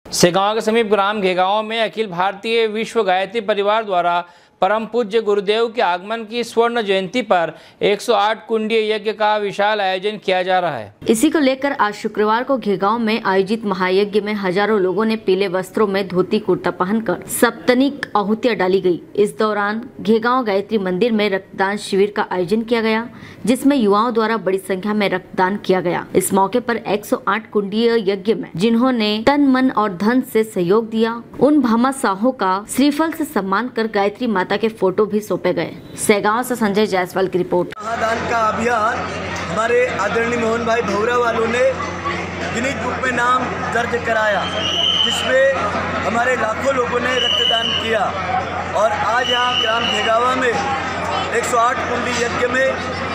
सेगांव के समीप ग्राम घेगांव में अखिल भारतीय विश्व गायत्री परिवार द्वारा परम पूज्य गुरुदेव के आगमन की स्वर्ण जयंती पर 108 कुंडीय यज्ञ का विशाल आयोजन किया जा रहा है। इसी को लेकर आज शुक्रवार को घेगांव में आयोजित महायज्ञ में हजारों लोगों ने पीले वस्त्रों में धोती कुर्ता पहनकर सप्तनिक आहुतियां डाली गई। इस दौरान घेगांव गायत्री मंदिर में रक्तदान शिविर का आयोजन किया गया, जिसमें युवाओं द्वारा बड़ी संख्या में रक्तदान किया गया। इस मौके पर 108 कुंडीय यज्ञ में जिन्होंने तन मन और धन से सहयोग दिया, उन भामाशाहों का श्रीफल से सम्मान कर गायत्री माता के फोटो भी सौंपे गए। सेगांव से संजय जायसवाल की रिपोर्ट। महादान का अभियान हमारे आदरणीय मोहन भाई भौरा वालों ने गिनीज बुक में नाम दर्ज कराया, जिसमें हमारे लाखों लोगों ने रक्तदान किया। और आज यहाँ ग्राम घेगावा में 108 कुंडी यज्ञ में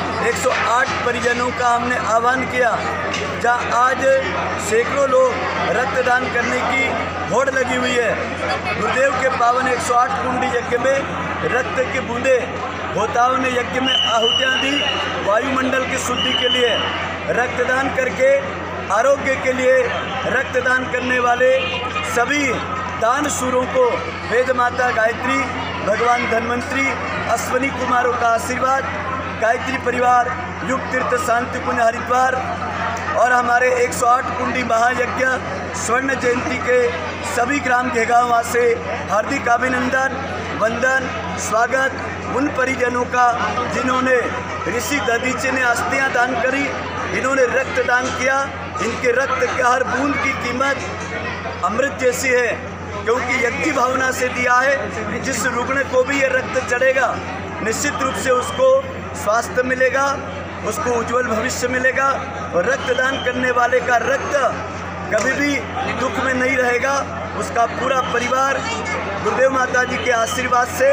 108 परिजनों का हमने आह्वान किया, जहाँ आज सैकड़ों लोग रक्तदान करने की होड़ लगी हुई है। गुरुदेव के पावन 108 कुंडी यज्ञ में रक्त की बूंदे होताओं ने यज्ञ में आहुतियाँ दी, वायुमंडल की शुद्धि के लिए रक्तदान करके आरोग्य के लिए रक्तदान करने वाले सभी दान शूरों को वेद माता गायत्री, भगवान धन्वंतरी, अश्वनी कुमारों का आशीर्वाद, गायत्री परिवार, युग तीर्थ शांति कुंज हरिद्वार और हमारे 108 कुंडी महायज्ञ स्वर्ण जयंती के सभी ग्राम घेगांव से हार्दिक अभिनंदन, वंदन, स्वागत उन परिजनों का जिन्होंने ऋषि दधीचे ने अस्थियां दान करी, इन्होंने रक्तदान किया। इनके रक्त के हर बूंद की कीमत अमृत जैसी है, क्योंकि यज्ञ भावना से दिया है। जिस रुग्ण को भी ये रक्त चढ़ेगा, निश्चित रूप से उसको स्वास्थ्य मिलेगा, उसको उज्जवल भविष्य मिलेगा। और रक्तदान करने वाले का रक्त कभी भी दुख में नहीं रहेगा। उसका पूरा परिवार गुरुदेव माता जी के आशीर्वाद से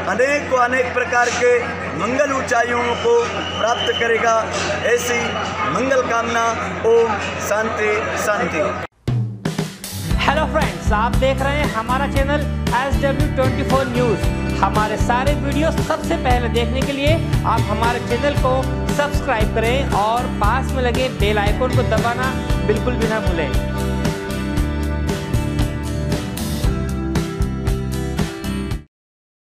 अनेक प्रकार के मंगल ऊंचाइयों को प्राप्त करेगा। ऐसी मंगल कामना। ओम शांति शांति। हेलो फ्रेंड्स, आप देख रहे हैं हमारा चैनल SW24 न्यूज़। हमारे सारे वीडियो सबसे पहले देखने के लिए आप हमारे चैनल को सब्सक्राइब करें और पास में लगे बेल आइकन को दबाना बिल्कुल भी ना भूलें।